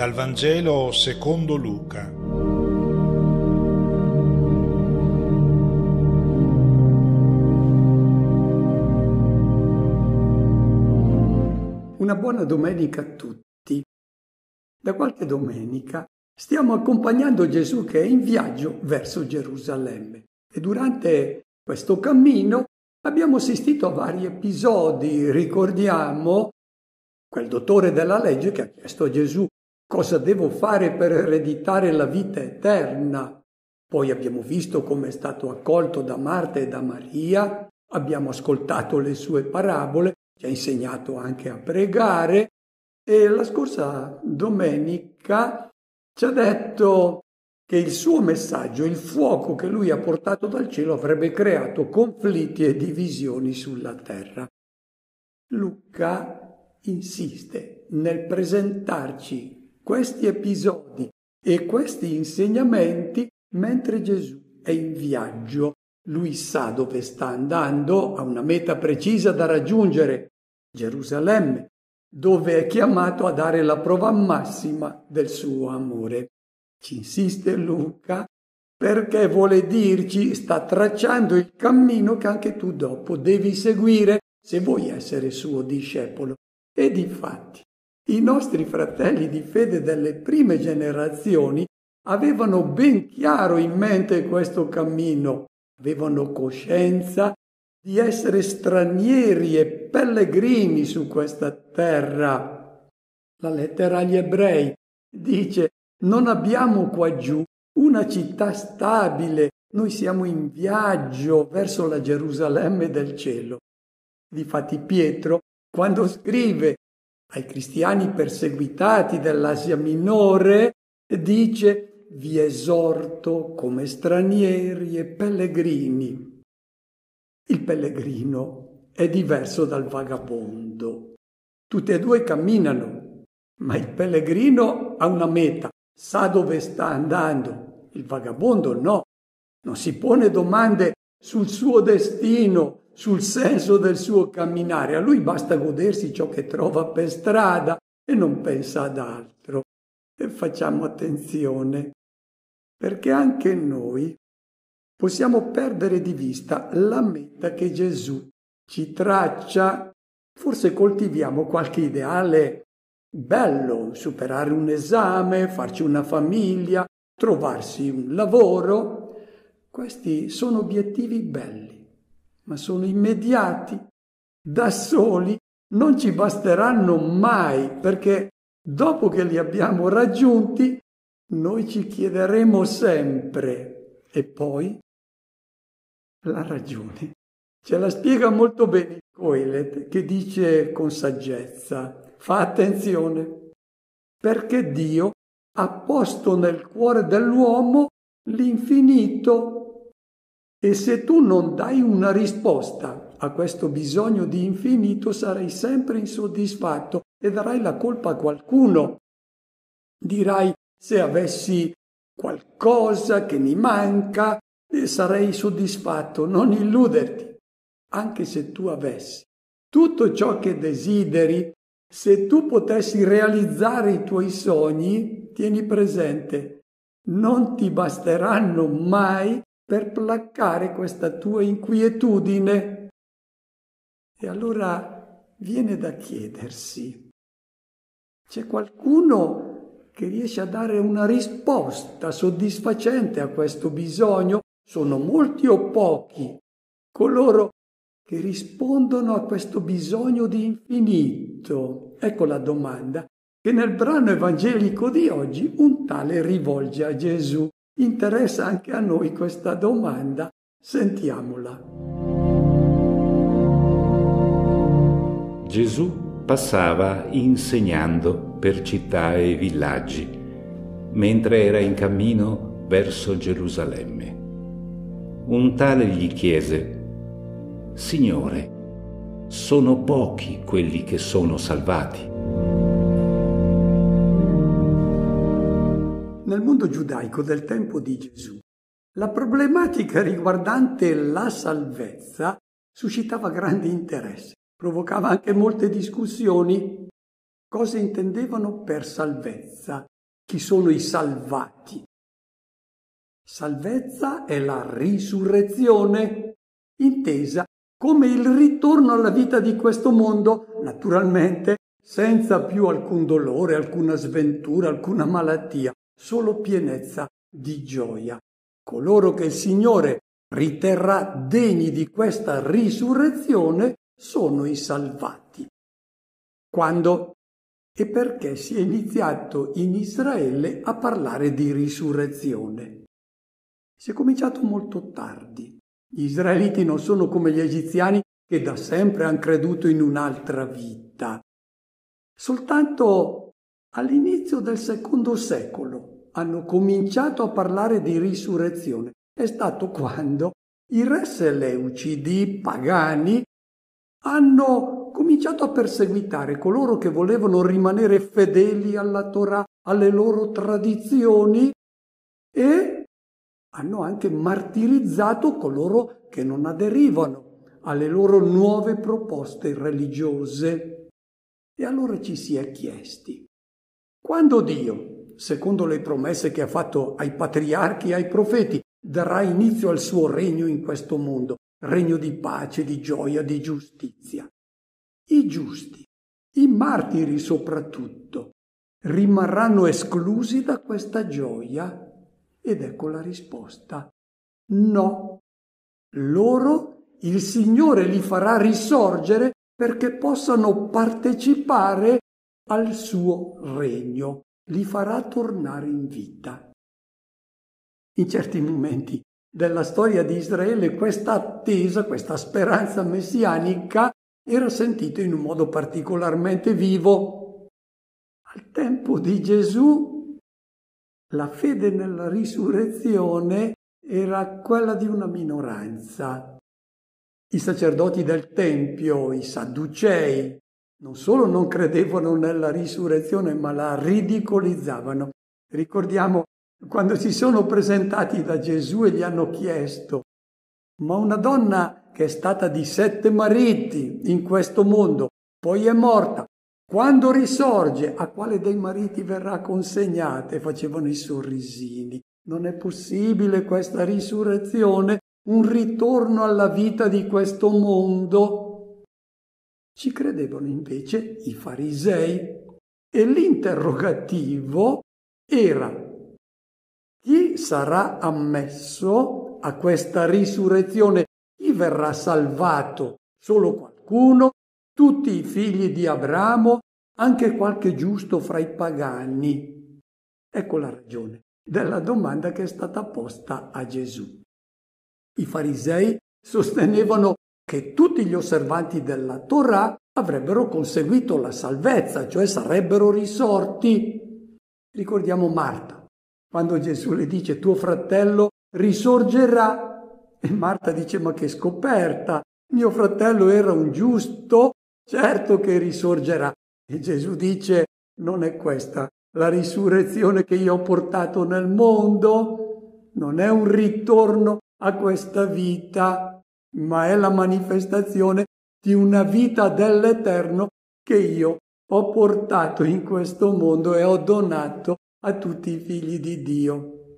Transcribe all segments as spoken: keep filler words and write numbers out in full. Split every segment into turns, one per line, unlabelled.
Dal Vangelo secondo Luca.
Una buona domenica a tutti. Da qualche domenica stiamo accompagnando Gesù che è in viaggio verso Gerusalemme e durante questo cammino abbiamo assistito a vari episodi. Ricordiamo quel dottore della legge che ha chiesto a Gesù cosa devo fare per ereditare la vita eterna. Poi abbiamo visto come è stato accolto da Marta e da Maria, abbiamo ascoltato le sue parabole, ci ha insegnato anche a pregare e la scorsa domenica ci ha detto che il suo messaggio, il fuoco che lui ha portato dal cielo, avrebbe creato conflitti e divisioni sulla terra. Luca insiste nel presentarci questi episodi e questi insegnamenti mentre Gesù è in viaggio. Lui sa dove sta andando, ha una meta precisa da raggiungere, Gerusalemme, dove è chiamato a dare la prova massima del suo amore. Ci insiste Luca perché vuole dirci, sta tracciando il cammino che anche tu dopo devi seguire se vuoi essere suo discepolo. E difatti, i nostri fratelli di fede delle prime generazioni avevano ben chiaro in mente questo cammino, avevano coscienza di essere stranieri e pellegrini su questa terra. La lettera agli Ebrei dice: non abbiamo qua giù una città stabile, noi siamo in viaggio verso la Gerusalemme del cielo. Difatti Pietro, quando scrive ai cristiani perseguitati dell'Asia Minore, dice: vi esorto come stranieri e pellegrini. Il pellegrino è diverso dal vagabondo. Tutti e due camminano, ma il pellegrino ha una meta, sa dove sta andando. Il vagabondo no, non si pone domande sul suo destino, sul senso del suo camminare. A lui basta godersi ciò che trova per strada e non pensa ad altro. E facciamo attenzione, perché anche noi possiamo perdere di vista la meta che Gesù ci traccia. Forse coltiviamo qualche ideale bello, superare un esame, farci una famiglia, trovarsi un lavoro. Questi sono obiettivi belli, ma sono immediati, da soli non ci basteranno mai, perché dopo che li abbiamo raggiunti noi ci chiederemo sempre: e poi? La ragione ce la spiega molto bene Coelet, che dice con saggezza: fa attenzione, perché Dio ha posto nel cuore dell'uomo l'infinito, e se tu non dai una risposta a questo bisogno di infinito sarai sempre insoddisfatto e darai la colpa a qualcuno. Dirai: se avessi qualcosa che mi manca sarei soddisfatto. Non illuderti, anche se tu avessi tutto ciò che desideri, se tu potessi realizzare i tuoi sogni, tieni presente, non ti basteranno mai per placare questa tua inquietudine. E allora viene da chiedersi: c'è qualcuno che riesce a dare una risposta soddisfacente a questo bisogno? Sono molti o pochi coloro che rispondono a questo bisogno di infinito? Ecco la domanda che nel brano evangelico di oggi un tale rivolge a Gesù. Interessa anche a noi questa domanda. Sentiamola.
Gesù passava insegnando per città e villaggi, mentre era in cammino verso Gerusalemme. Un tale gli chiese: Signore, sono pochi quelli che sono salvati?
Nel mondo giudaico del tempo di Gesù, la problematica riguardante la salvezza suscitava grande interesse, provocava anche molte discussioni. Cosa intendevano per salvezza? chi sono i salvati. Salvezza è la risurrezione, intesa come il ritorno alla vita di questo mondo, naturalmente senza più alcun dolore, alcuna sventura, alcuna malattia, solo pienezza di gioia. Coloro che il Signore riterrà degni di questa risurrezione sono i salvati. Quando e perché si è iniziato in Israele a parlare di risurrezione? Si è cominciato molto tardi. Gli israeliti non sono come gli egiziani che da sempre hanno creduto in un'altra vita. Soltanto all'inizio del secondo secolo hanno cominciato a parlare di risurrezione. È stato quando i re seleucidi pagani hanno cominciato a perseguitare coloro che volevano rimanere fedeli alla Torah, alle loro tradizioni, e hanno anche martirizzato coloro che non aderivano alle loro nuove proposte religiose. E allora ci si è chiesti: quando Dio, secondo le promesse che ha fatto ai patriarchi e ai profeti, darà inizio al suo regno in questo mondo, regno di pace, di gioia, di giustizia, i giusti, i martiri soprattutto, rimarranno esclusi da questa gioia? Ed ecco la risposta: no. Loro il Signore li farà risorgere perché possano partecipare al suo regno, li farà tornare in vita. In certi momenti della storia di Israele questa attesa, questa speranza messianica era sentita in un modo particolarmente vivo. Al tempo di Gesù la fede nella risurrezione era quella di una minoranza. I sacerdoti del Tempio, i Sadducei, non solo non credevano nella risurrezione, ma la ridicolizzavano. Ricordiamo quando si sono presentati da Gesù e gli hanno chiesto: ma una donna che è stata di sette mariti in questo mondo, poi è morta, quando risorge, a quale dei mariti verrà consegnata? E facevano i sorrisini. Non è possibile questa risurrezione, un ritorno alla vita di questo mondo. Ci credevano invece i farisei e l'interrogativo era: chi sarà ammesso a questa risurrezione? Chi verrà salvato? Solo qualcuno? Tutti i figli di Abramo? Anche qualche giusto fra i pagani? Ecco la ragione della domanda che è stata posta a Gesù. I farisei sostenevano che tutti gli osservanti della Torah avrebbero conseguito la salvezza, cioè sarebbero risorti. Ricordiamo Marta, quando Gesù le dice: tuo fratello risorgerà. E Marta dice: ma che scoperta, mio fratello era un giusto, certo che risorgerà. E Gesù dice: non è questa la risurrezione che io ho portato nel mondo, non è un ritorno a questa vita, ma è la manifestazione di una vita dell'Eterno che io ho portato in questo mondo e ho donato a tutti i figli di Dio.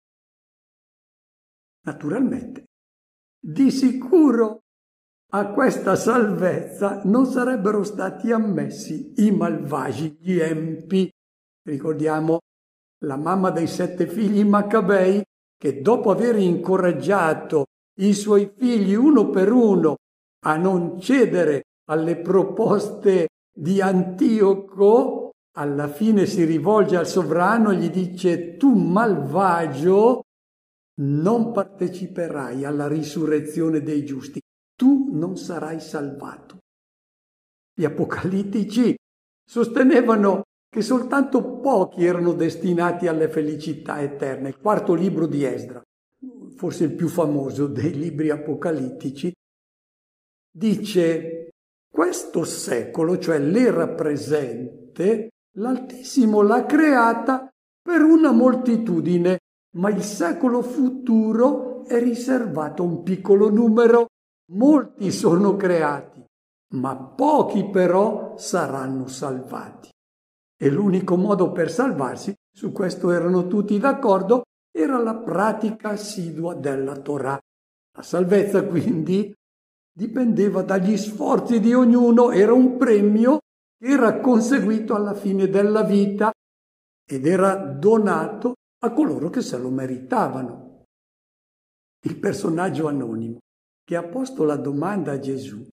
Naturalmente, di sicuro a questa salvezza non sarebbero stati ammessi i malvagi, gli empi. Ricordiamo la mamma dei sette figli Maccabei, che dopo aver incoraggiato i suoi figli uno per uno a non cedere alle proposte di Antioco, alla fine si rivolge al sovrano e gli dice: tu malvagio non parteciperai alla risurrezione dei giusti, tu non sarai salvato. Gli apocalittici sostenevano che soltanto pochi erano destinati alle felicità eterne. Il quarto libro di Esdra, forse il più famoso dei libri apocalittici, dice: questo secolo, cioè l'era presente, l'Altissimo l'ha creata per una moltitudine, ma il secolo futuro è riservato a un piccolo numero. Molti sono creati, ma pochi però saranno salvati. E l'unico modo per salvarsi su questo erano tutti d'accordo, era la pratica assidua della Torah. La salvezza quindi dipendeva dagli sforzi di ognuno, era un premio che era conseguito alla fine della vita ed era donato a coloro che se lo meritavano. Il personaggio anonimo che ha posto la domanda a Gesù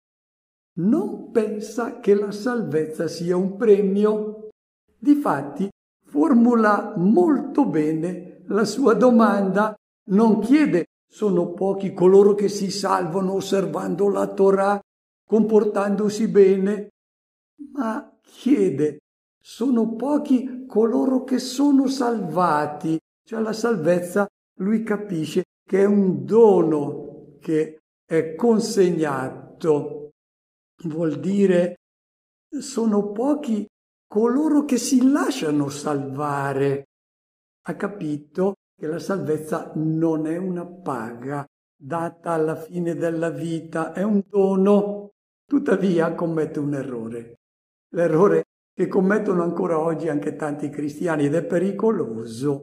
non pensa che la salvezza sia un premio. Difatti, formula molto bene la sua domanda, non chiede sono pochi coloro che si salvano osservando la Torah, comportandosi bene, ma chiede sono pochi coloro che sono salvati, cioè la salvezza lui capisce che è un dono che è consegnato, vuol dire sono pochi coloro che si lasciano salvare. Ha capito che la salvezza non è una paga data alla fine della vita, è un dono. Tuttavia commette un errore, l'errore che commettono ancora oggi anche tanti cristiani ed è pericoloso.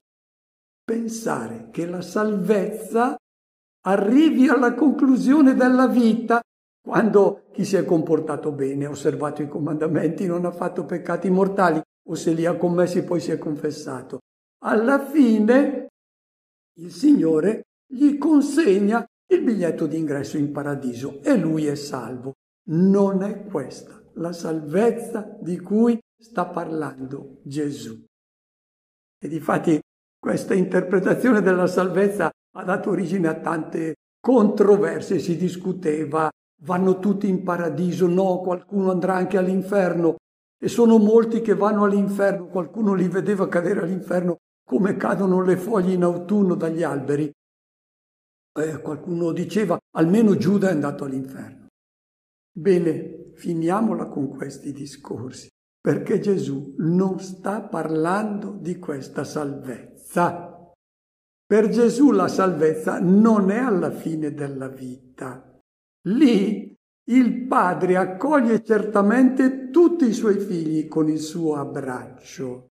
Pensare che la salvezza arrivi alla conclusione della vita quando chi si è comportato bene, ha osservato i comandamenti, non ha fatto peccati mortali o se li ha commessi poi si è confessato. Alla fine il Signore gli consegna il biglietto d'ingresso in paradiso e lui è salvo. Non è questa la salvezza di cui sta parlando Gesù. E difatti questa interpretazione della salvezza ha dato origine a tante controversie, si discuteva, vanno tutti in paradiso, no, qualcuno andrà anche all'inferno e sono molti che vanno all'inferno, qualcuno li vedeva cadere all'inferno come cadono le foglie in autunno dagli alberi. Eh, qualcuno diceva almeno Giuda è andato all'inferno. Bene, finiamola con questi discorsi, perché Gesù non sta parlando di questa salvezza. Per Gesù la salvezza non è alla fine della vita. Lì il Padre accoglie certamente tutti i suoi figli con il suo abbraccio.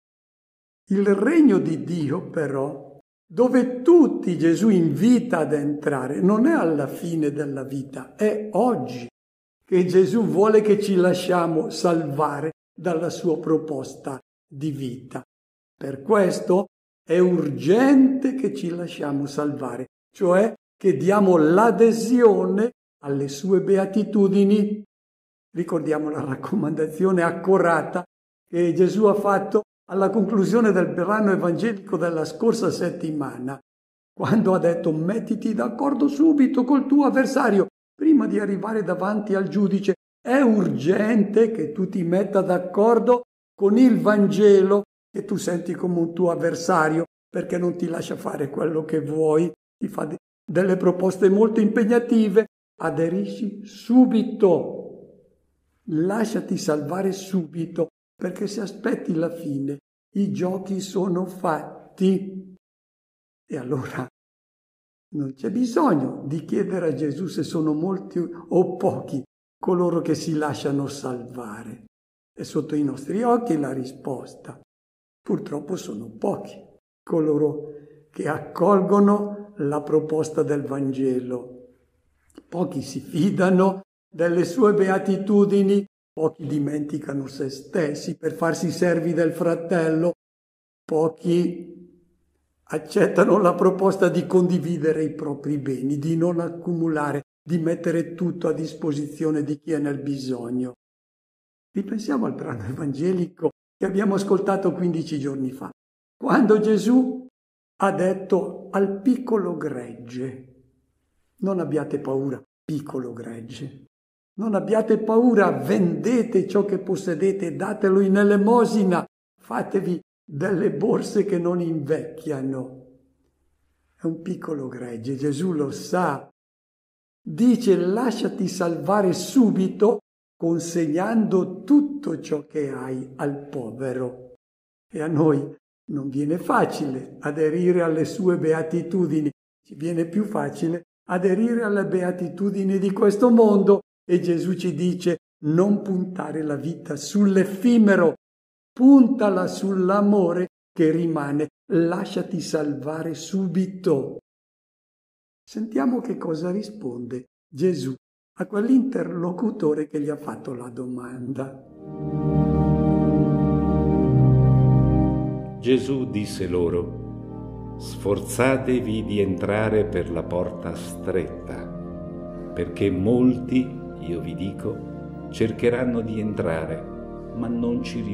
Il regno di Dio, però, dove tutti Gesù invita ad entrare, non è alla fine della vita, è oggi che Gesù vuole che ci lasciamo salvare dalla sua proposta di vita. Per questo è urgente che ci lasciamo salvare, cioè che diamo l'adesione alle sue beatitudini. Ricordiamo la raccomandazione accorata che Gesù ha fatto alla conclusione del brano evangelico della scorsa settimana, quando ha detto mettiti d'accordo subito col tuo avversario prima di arrivare davanti al giudice. È urgente che tu ti metta d'accordo con il Vangelo che tu senti come un tuo avversario, perché non ti lascia fare quello che vuoi, ti fa de- delle proposte molto impegnative. Aderisci subito, lasciati salvare subito, perché se aspetti la fine i giochi sono fatti. E allora non c'è bisogno di chiedere a Gesù se sono molti o pochi coloro che si lasciano salvare. È sotto i nostri occhi la risposta. Purtroppo sono pochi coloro che accolgono la proposta del Vangelo. Pochi si fidano delle sue beatitudini, pochi dimenticano se stessi per farsi servi del fratello, pochi accettano la proposta di condividere i propri beni, di non accumulare, di mettere tutto a disposizione di chi è nel bisogno. Ripensiamo al brano evangelico che abbiamo ascoltato quindici giorni fa, quando Gesù ha detto al piccolo gregge: non abbiate paura, piccolo gregge, non abbiate paura, vendete ciò che possedete, datelo in elemosina, fatevi delle borse che non invecchiano. È un piccolo gregge, Gesù lo sa. Dice lasciati salvare subito consegnando tutto ciò che hai al povero. E a noi non viene facile aderire alle sue beatitudini, ci viene più facile aderire alle beatitudini di questo mondo e Gesù ci dice non puntare la vita sull'effimero, puntala sull'amore che rimane, lasciati salvare subito. Sentiamo che cosa risponde Gesù a quell'interlocutore che gli ha fatto la domanda.
Gesù disse loro: sforzatevi di entrare per la porta stretta, perché molti, io vi dico, cercheranno di entrare, ma non ci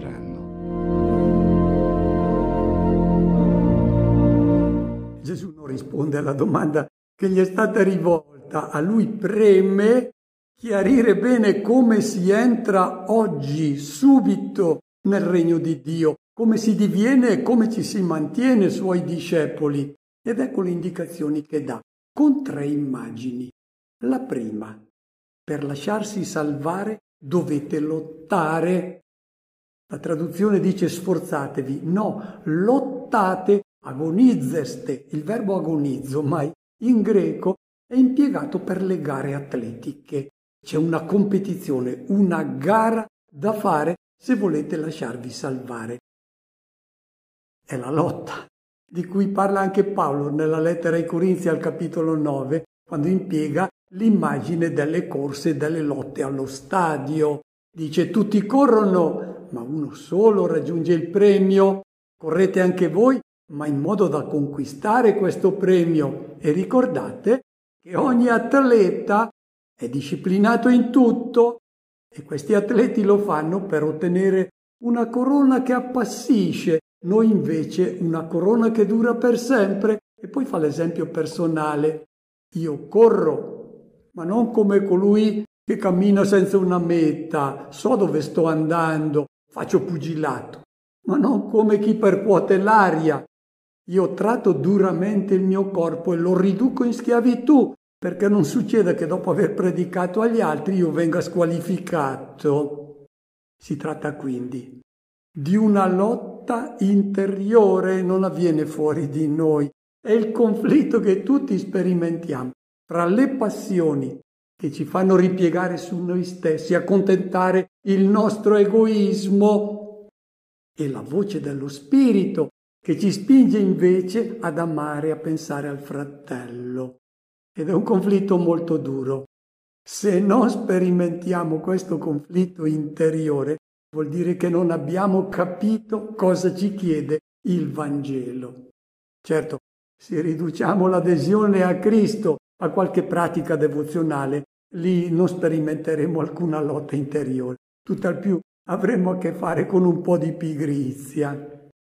riusciranno.
Gesù non risponde alla domanda che gli è stata rivolta. A lui preme chiarire bene come si entra oggi, subito, nel regno di Dio, come si diviene e come ci si mantiene suoi discepoli. Ed ecco le indicazioni che dà, con tre immagini. La prima: per lasciarsi salvare dovete lottare. La traduzione dice sforzatevi, no, lottate, agonizzeste. Il verbo agonizzo, ma in greco è impiegato per le gare atletiche. C'è una competizione, una gara da fare se volete lasciarvi salvare. È la lotta di cui parla anche Paolo nella lettera ai Corinzi al capitolo nove, quando impiega l'immagine delle corse, delle lotte allo stadio. Dice: tutti corrono, ma uno solo raggiunge il premio. Correte anche voi, ma in modo da conquistare questo premio. E ricordate che ogni atleta è disciplinato in tutto e questi atleti lo fanno per ottenere una corona che appassisce, noi invece una corona che dura per sempre. E poi fa l'esempio personale: io corro, ma non come colui che cammina senza una meta, so dove sto andando, faccio pugilato, ma non come chi percuote l'aria. Io tratto duramente il mio corpo e lo riduco in schiavitù, perché non succeda che dopo aver predicato agli altri io venga squalificato. Si tratta quindi di una lotta interiore, non avviene fuori di noi. È il conflitto che tutti sperimentiamo tra le passioni che ci fanno ripiegare su noi stessi, accontentare il nostro egoismo, e la voce dello Spirito che ci spinge invece ad amare, a pensare al fratello. Ed è un conflitto molto duro. Se non sperimentiamo questo conflitto interiore, vuol dire che non abbiamo capito cosa ci chiede il Vangelo. Certo, se riduciamo l'adesione a Cristo a qualche pratica devozionale, lì non sperimenteremo alcuna lotta interiore. Tutt'al più avremo a che fare con un po' di pigrizia.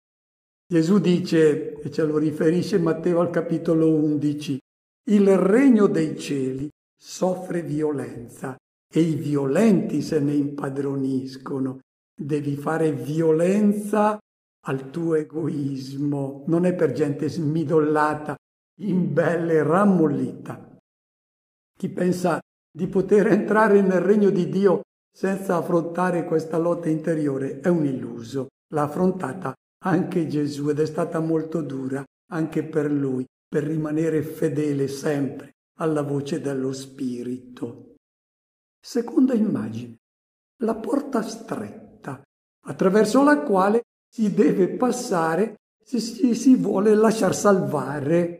Gesù dice, e ce lo riferisce Matteo al capitolo undici, il regno dei cieli soffre violenza e i violenti se ne impadroniscono. Devi fare violenza al tuo egoismo, non è per gente smidollata, imbelle e rammollita. Chi pensa di poter entrare nel regno di Dio senza affrontare questa lotta interiore è un illuso. L'ha affrontata anche Gesù ed è stata molto dura anche per lui, per rimanere fedele sempre alla voce dello Spirito. Seconda immagine, la porta stretta, attraverso la quale si deve passare se si, si vuole lasciar salvare.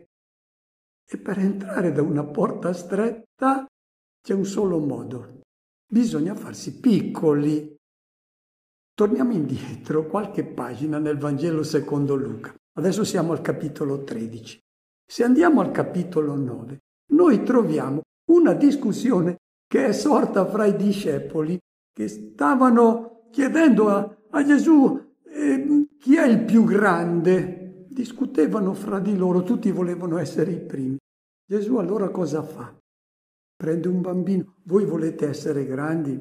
E per entrare da una porta stretta c'è un solo modo: bisogna farsi piccoli. Torniamo indietro qualche pagina nel Vangelo secondo Luca. Adesso siamo al capitolo tredici. Se andiamo al capitolo nove, noi troviamo una discussione che è sorta fra i discepoli che stavano chiedendo a, a Gesù eh, chi è il più grande. Discutevano fra di loro, tutti volevano essere i primi. Gesù allora cosa fa? Prende un bambino. Voi volete essere grandi?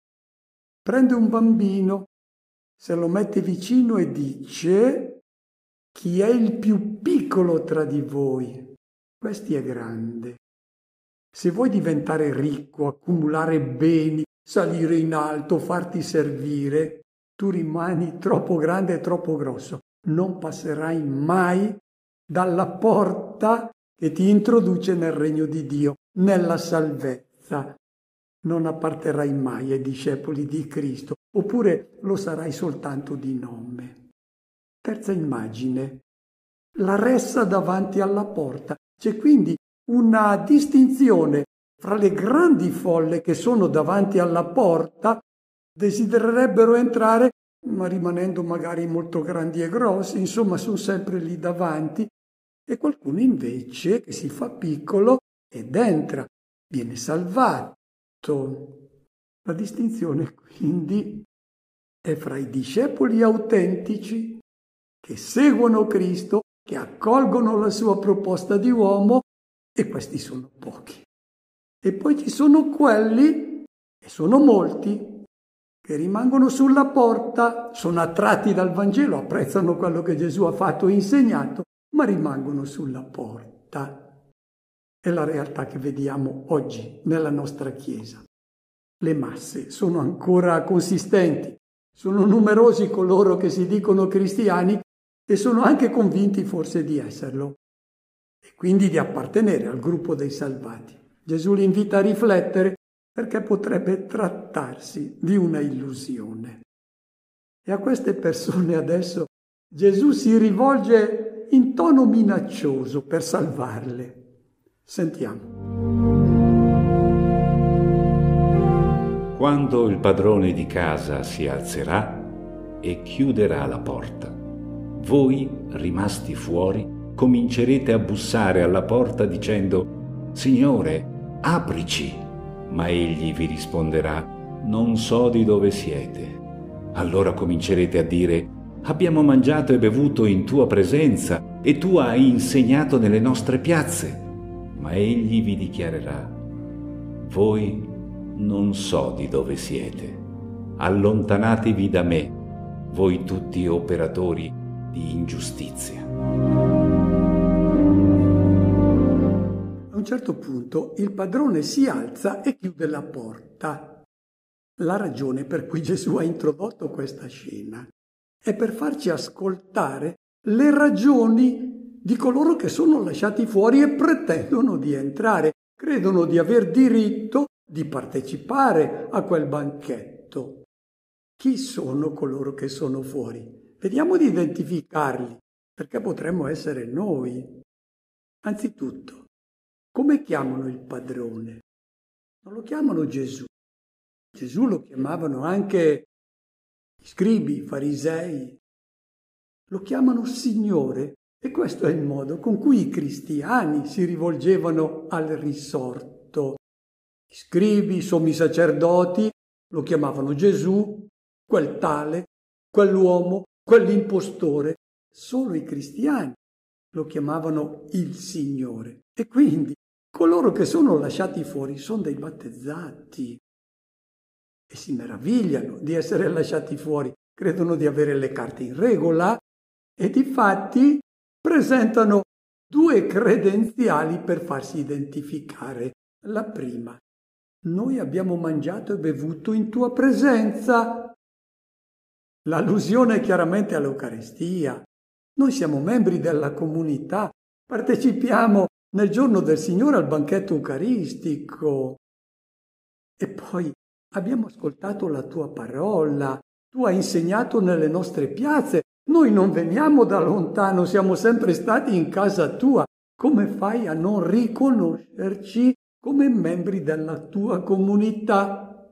Prende un bambino, se lo mette vicino e dice: chi è il più piccolo tra di voi? Questi è grande. Se vuoi diventare ricco, accumulare beni, salire in alto, farti servire, tu rimani troppo grande e troppo grosso. Non passerai mai dalla porta che ti introduce nel regno di Dio, nella salvezza. Non apparterrai mai ai discepoli di Cristo, oppure lo sarai soltanto di nome. Terza immagine, la ressa davanti alla porta. C'è quindi una distinzione fra le grandi folle che sono davanti alla porta, desidererebbero entrare, ma rimanendo magari molto grandi e grossi, insomma sono sempre lì davanti, e qualcuno invece che si fa piccolo ed entra, viene salvato. La distinzione quindi è fra i discepoli autentici che seguono Cristo, che accolgono la sua proposta di uomo, e questi sono pochi. E poi ci sono quelli, e sono molti, che rimangono sulla porta, sono attratti dal Vangelo, apprezzano quello che Gesù ha fatto e insegnato, ma rimangono sulla porta. È la realtà che vediamo oggi nella nostra Chiesa. Le masse sono ancora consistenti, sono numerosi coloro che si dicono cristiani e sono anche convinti forse di esserlo, e quindi di appartenere al gruppo dei salvati. Gesù li invita a riflettere perché potrebbe trattarsi di una illusione. E a queste persone adesso Gesù si rivolge in tono minaccioso per salvarle. Sentiamo.
Quando il padrone di casa si alzerà e chiuderà la porta, voi, rimasti fuori, comincerete a bussare alla porta dicendo: «Signore, aprici!» Ma egli vi risponderà: «Non so di dove siete». Allora comincerete a dire: «Abbiamo mangiato e bevuto in tua presenza e tu hai insegnato nelle nostre piazze». Ma egli vi dichiarerà: «Voi non so di dove siete. Allontanatevi da me, voi tutti operatori di ingiustizia».
A un certo punto il padrone si alza e chiude la porta. La ragione per cui Gesù ha introdotto questa scena è per farci ascoltare le ragioni di coloro che sono lasciati fuori e pretendono di entrare, credono di aver diritto di partecipare a quel banchetto. Chi sono coloro che sono fuori? Vediamo di identificarli, perché potremmo essere noi. Anzitutto, come chiamano il padrone? Non lo chiamano Gesù. Gesù lo chiamavano anche gli scribi, i farisei. Lo chiamano Signore, e questo è il modo con cui i cristiani si rivolgevano al risorto. Gli scribi, i sommi sacerdoti, lo chiamavano Gesù, quel tale, quell'uomo, quell'impostore. Solo i cristiani lo chiamavano il Signore. E quindi coloro che sono lasciati fuori sono dei battezzati e si meravigliano di essere lasciati fuori, credono di avere le carte in regola e difatti presentano due credenziali per farsi identificare. La prima: noi abbiamo mangiato e bevuto in tua presenza. L'allusione è chiaramente all'Eucaristia. Noi siamo membri della comunità, partecipiamo nel giorno del Signore al banchetto eucaristico. E poi abbiamo ascoltato la tua parola, tu hai insegnato nelle nostre piazze, noi non veniamo da lontano, siamo sempre stati in casa tua. Come fai a non riconoscerci come membri della tua comunità?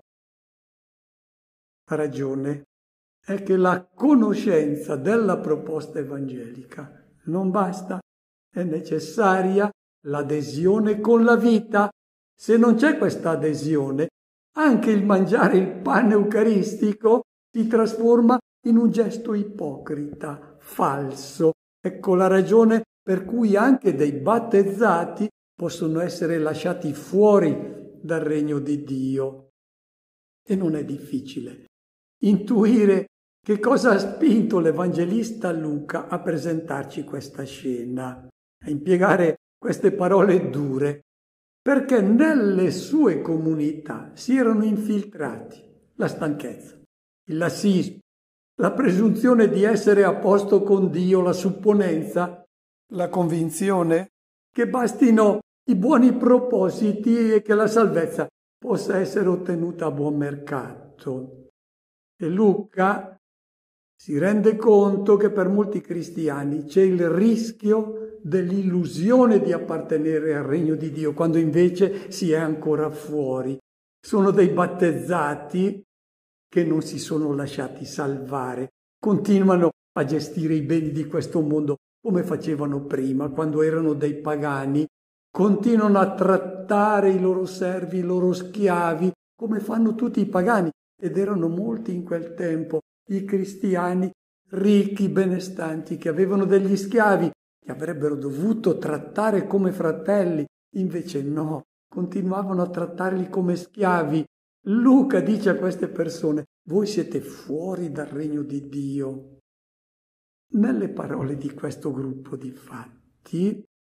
La ragione è che la conoscenza della proposta evangelica non basta, è necessaria l'adesione con la vita. Se non c'è questa adesione, anche il mangiare il pane eucaristico si trasforma in un gesto ipocrita, falso. Ecco la ragione per cui anche dei battezzati possono essere lasciati fuori dal regno di Dio. E non è difficile intuire che cosa ha spinto l'Evangelista Luca a presentarci questa scena, a impiegare queste parole dure, perché nelle sue comunità si erano infiltrati la stanchezza, il lassismo, la presunzione di essere a posto con Dio, la supponenza, la convinzione che bastino i buoni propositi e che la salvezza possa essere ottenuta a buon mercato. E Luca si rende conto che per molti cristiani c'è il rischio dell'illusione di appartenere al regno di Dio, quando invece si è ancora fuori. Sono dei battezzati che non si sono lasciati salvare, continuano a gestire i beni di questo mondo come facevano prima, quando erano dei pagani, continuano a trattare i loro servi, i loro schiavi, come fanno tutti i pagani, ed erano molti in quel tempo, i cristiani ricchi, benestanti, che avevano degli schiavi, che avrebbero dovuto trattare come fratelli, invece no, continuavano a trattarli come schiavi. Luca dice a queste persone: voi siete fuori dal regno di Dio. Nelle parole di questo gruppo di fatti,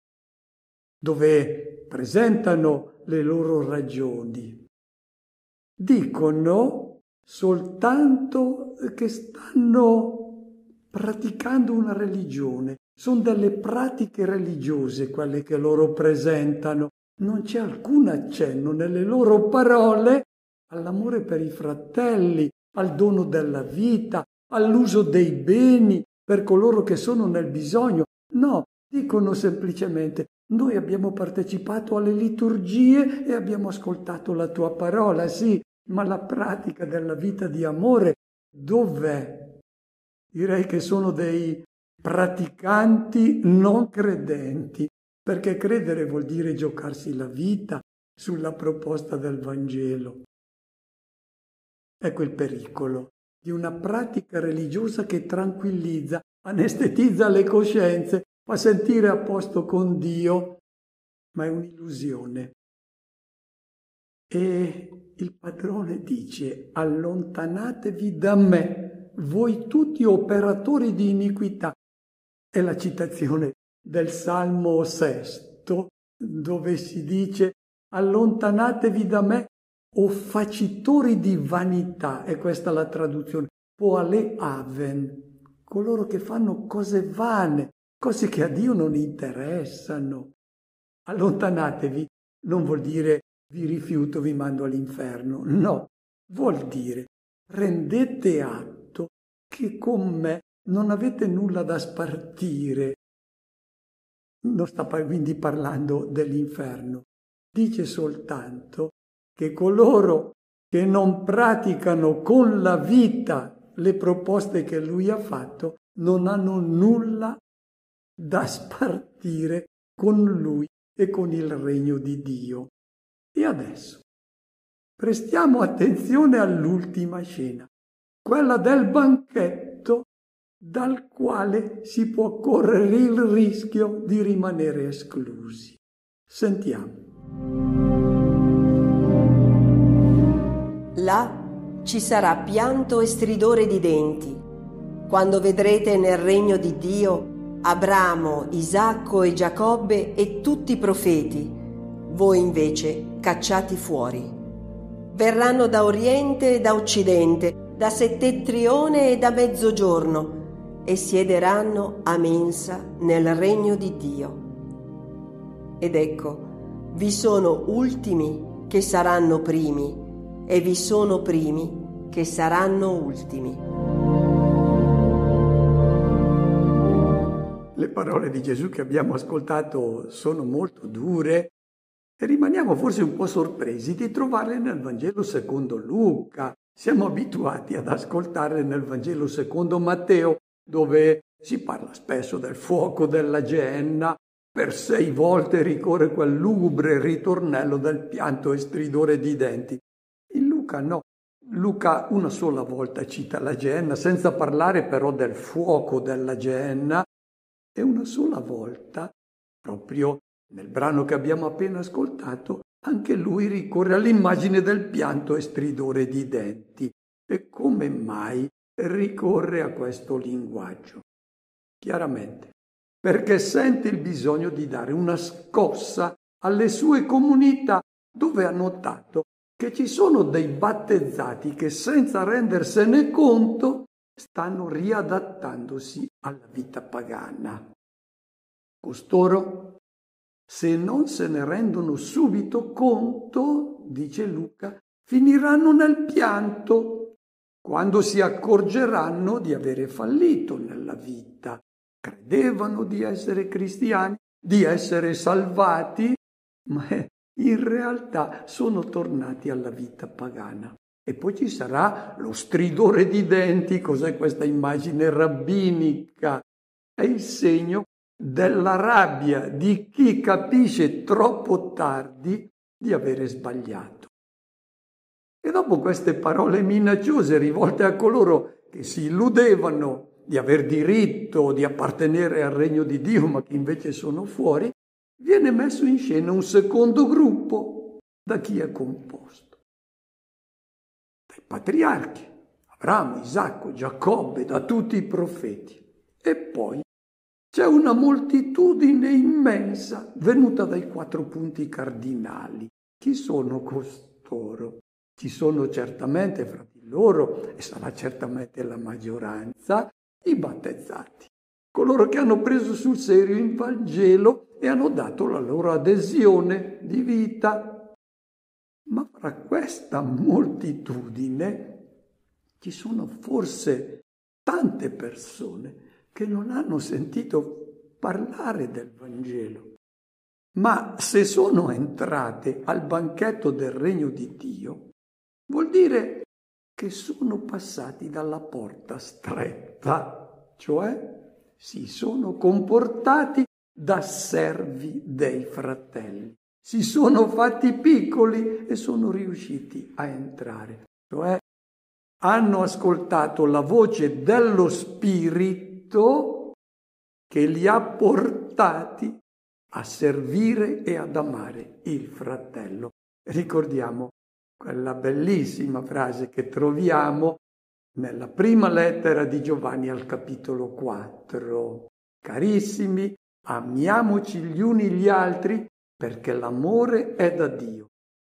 dove presentano le loro ragioni, dicono soltanto che stanno praticando una religione. Sono delle pratiche religiose quelle che loro presentano. Non c'è alcun accenno nelle loro parole all'amore per i fratelli, al dono della vita, all'uso dei beni per coloro che sono nel bisogno. No, dicono semplicemente: noi abbiamo partecipato alle liturgie e abbiamo ascoltato la tua parola, sì, ma la pratica della vita di amore dov'è? Direi che sono dei praticanti non credenti, perché credere vuol dire giocarsi la vita sulla proposta del Vangelo. Ecco il pericolo di una pratica religiosa che tranquillizza, anestetizza le coscienze, fa sentire a posto con Dio, ma è un'illusione. E il padrone dice: allontanatevi da me, voi tutti operatori di iniquità. È la citazione del Salmo sesto, dove si dice: allontanatevi da me, o facitori di vanità, è questa la traduzione, poale aven, coloro che fanno cose vane, cose che a Dio non interessano. Allontanatevi non vuol dire vi rifiuto, vi mando all'inferno, no, vuol dire prendete atto che con me non avete nulla da spartire. Non sta quindi parlando dell'inferno, dice soltanto che coloro che non praticano con la vita le proposte che lui ha fatto non hanno nulla da spartire con lui e con il regno di Dio. E adesso prestiamo attenzione all'ultima scena, quella del banchetto, dal quale si può correre il rischio di rimanere esclusi. Sentiamo.
Là ci sarà pianto e stridore di denti, quando vedrete nel regno di Dio Abramo, Isacco e Giacobbe e tutti i profeti, voi invece cacciati fuori. Verranno da oriente e da occidente, da settentrione e da mezzogiorno, e siederanno a mensa nel regno di Dio. Ed ecco, vi sono ultimi che saranno primi, e vi sono primi che saranno ultimi.
Le parole di Gesù che abbiamo ascoltato sono molto dure e rimaniamo forse un po' sorpresi di trovarle nel Vangelo secondo Luca. Siamo abituati ad ascoltarle nel Vangelo secondo Matteo, dove si parla spesso del fuoco della Geenna. Per sei volte ricorre quel lugubre ritornello del pianto e stridore di denti. In Luca no, Luca una sola volta cita la Geenna, senza parlare però del fuoco della Geenna, e una sola volta, proprio nel brano che abbiamo appena ascoltato, anche lui ricorre all'immagine del pianto e stridore di denti. E come mai ricorre a questo linguaggio? Chiaramente, perché sente il bisogno di dare una scossa alle sue comunità, dove ha notato che ci sono dei battezzati che senza rendersene conto stanno riadattandosi alla vita pagana. Costoro, se non se ne rendono subito conto, dice Luca, finiranno nel pianto quando si accorgeranno di avere fallito nella vita. Credevano di essere cristiani, di essere salvati, ma in realtà sono tornati alla vita pagana. E poi ci sarà lo stridore di denti. Cos'è questa immagine rabbinica? È il segno della rabbia di chi capisce troppo tardi di avere sbagliato. E dopo queste parole minacciose rivolte a coloro che si illudevano di aver diritto di appartenere al regno di Dio, ma che invece sono fuori, viene messo in scena un secondo gruppo. Da chi è composto? Dai patriarchi, Abramo, Isacco, Giacobbe, da tutti i profeti. E poi c'è una moltitudine immensa venuta dai quattro punti cardinali. Chi sono costoro? Ci sono certamente fra di loro, e sarà certamente la maggioranza, i battezzati. Coloro che hanno preso sul serio il Vangelo e hanno dato la loro adesione di vita. Ma fra questa moltitudine ci sono forse tante persone che non hanno sentito parlare del Vangelo. Ma se sono entrate al banchetto del regno di Dio, vuol dire che sono passati dalla porta stretta, cioè si sono comportati da servi dei fratelli. Si sono fatti piccoli e sono riusciti a entrare. Cioè hanno ascoltato la voce dello Spirito che li ha portati a servire e ad amare il fratello. Ricordiamo quella bellissima frase che troviamo nella prima lettera di Giovanni al capitolo quattro. Carissimi, amiamoci gli uni gli altri perché l'amore è da Dio.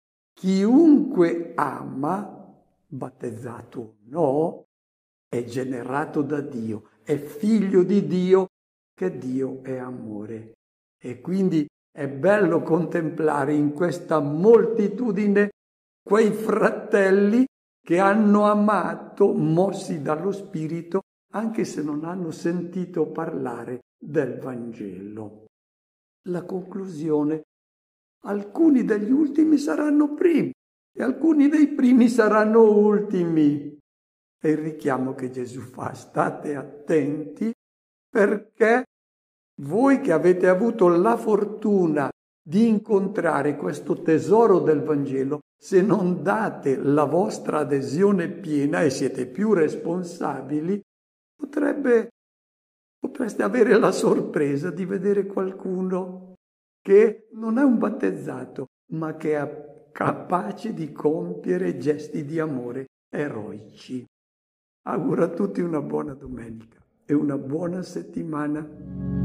Chiunque ama, battezzato o no, è generato da Dio, è figlio di Dio, che Dio è amore. E quindi è bello contemplare in questa moltitudine quei fratelli che hanno amato, mossi dallo Spirito, anche se non hanno sentito parlare del Vangelo. La conclusione: alcuni degli ultimi saranno primi e alcuni dei primi saranno ultimi. E il richiamo che Gesù fa: state attenti, perché voi che avete avuto la fortuna di incontrare questo tesoro del Vangelo, se non date la vostra adesione piena e siete più responsabili, potrebbe, potreste avere la sorpresa di vedere qualcuno che non è un battezzato, ma che è capace di compiere gesti di amore eroici. Auguro a tutti una buona domenica e una buona settimana.